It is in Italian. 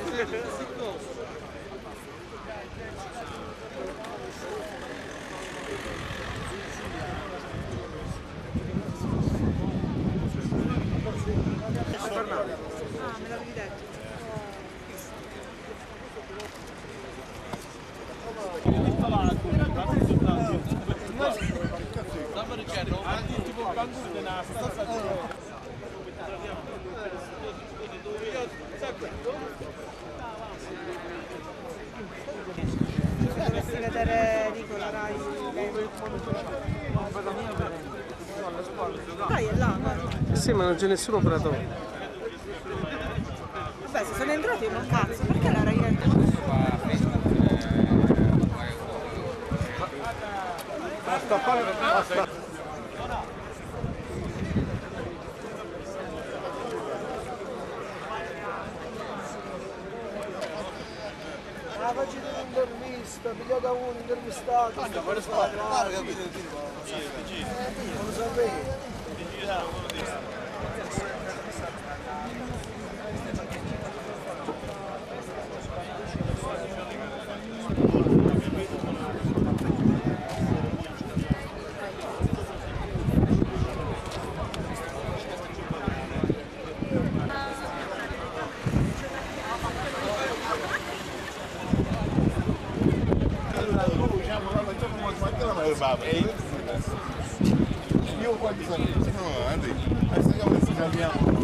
Ah, me l'avevi detto. Dovresti vedere Nicola Rai. Dai, è là, guarda. Sì, ma non c'è nessun operatore. Vabbè, se sono entrati io non cazzo, perché la Rai entra? Basta. La faccio un'intervista, pigliata uno intervistato. Non lo sapevo. Io quanti sono? No, Andri, adesso io